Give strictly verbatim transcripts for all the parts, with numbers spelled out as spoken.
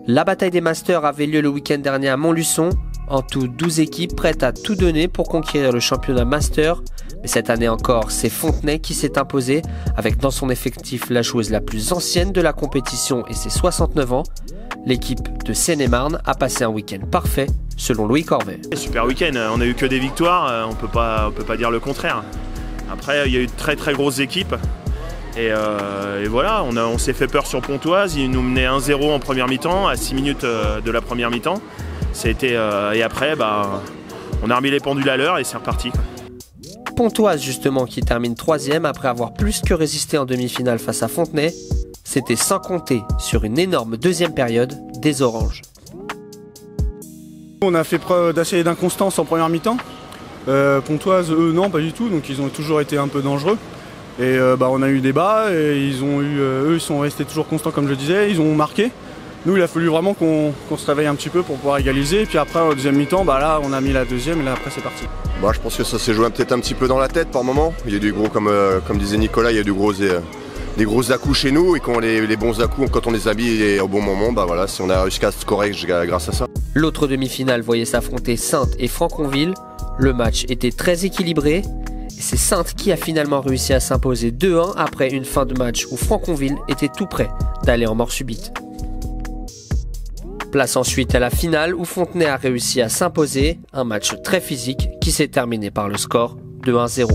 La bataille des Masters avait lieu le week-end dernier à Montluçon. En tout, douze équipes prêtes à tout donner pour conquérir le championnat Master. Mais cette année encore, c'est Fontenay qui s'est imposé, avec dans son effectif la joueuse la plus ancienne de la compétition et ses soixante-neuf ans. L'équipe de Seine-et-Marne a passé un week-end parfait, selon Louis Corvet. Super week-end, on a eu que des victoires, on peut pas, on peut pas dire le contraire. Après, il y a eu de très très grosses équipes. Et, euh, et voilà, on, a, on s'est fait peur sur Pontoise, ils nous menaient un zéro en première mi-temps, à six minutes de la première mi-temps. C'était, euh, et après, bah, on a remis les pendules à l'heure et c'est reparti. Pontoise justement qui termine troisième après avoir plus que résisté en demi-finale face à Fontenay. C'était sans compter sur une énorme deuxième période des Oranges. On a fait preuve d'assez d'inconstance en première mi-temps. Euh, Pontoise, eux, non, pas du tout, donc ils ont toujours été un peu dangereux. Et euh, bah, on a eu des bas et ils ont eu, euh, eux ils sont restés toujours constants comme je le disais, ils ont marqué. Nous il a fallu vraiment qu'on qu'on se réveille un petit peu pour pouvoir égaliser. Et puis après au deuxième mi-temps, bah, là on a mis la deuxième et là après c'est parti. Bah, je pense que ça s'est joué peut-être un petit peu dans la tête par moment. Il y a du gros, comme, euh, comme disait Nicolas, il y a du gros, euh, des gros à-coups chez nous et quand les, les bons à-coups, quand on les habille au bon moment, bah, voilà, si on a réussi à scorer grâce à ça. L'autre demi-finale voyait s'affronter Saintes et Franconville. Le match était très équilibré. C'est Saintes qui a finalement réussi à s'imposer deux un après une fin de match où Franconville était tout près d'aller en mort subite. Place ensuite à la finale où Fontenay a réussi à s'imposer, un match très physique qui s'est terminé par le score de un zéro.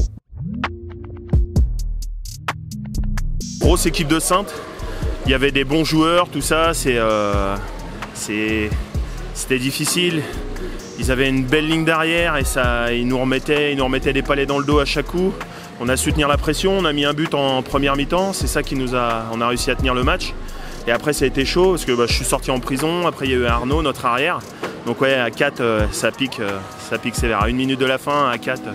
Grosse équipe de Saintes, il y avait des bons joueurs, tout ça, c'est, euh, c'est, c'était difficile. Ils avaient une belle ligne d'arrière et ça, ils nous remettaient, ils nous remettaient des palets dans le dos à chaque coup. On a su tenir la pression, on a mis un but en première mi-temps, c'est ça qui nous a, on a réussi à tenir le match. Et après ça a été chaud parce que bah, je suis sorti en prison, après il y a eu Arnaud, notre arrière. Donc ouais, à quatre, euh, ça pique, euh, ça pique sévère. À une minute de la fin, à quatre.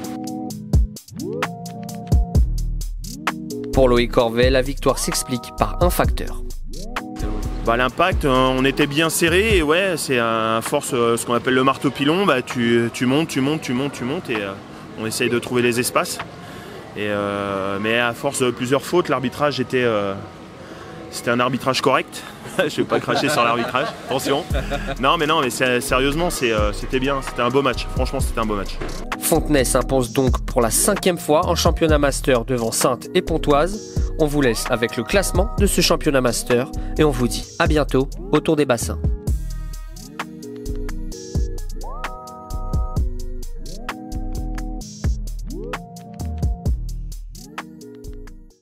Pour Loïc Corvet, la victoire s'explique par un facteur. Bah, l'impact, on était bien serré et ouais, c'est à force, ce qu'on appelle le marteau pilon, bah, tu, tu montes, tu montes, tu montes, tu montes et euh, on essaye de trouver les espaces. Et, euh, mais à force de plusieurs fautes, l'arbitrage était, euh, c'était un arbitrage correct. Je ne vais pas cracher sur l'arbitrage, attention. Non mais non, mais sérieusement, c'était bien, c'était un beau match. Franchement, c'était un beau match. Fontenay s'impose donc pour la cinquième fois en championnat master devant Saintes et Pontoise. On vous laisse avec le classement de ce championnat master et on vous dit à bientôt autour des bassins.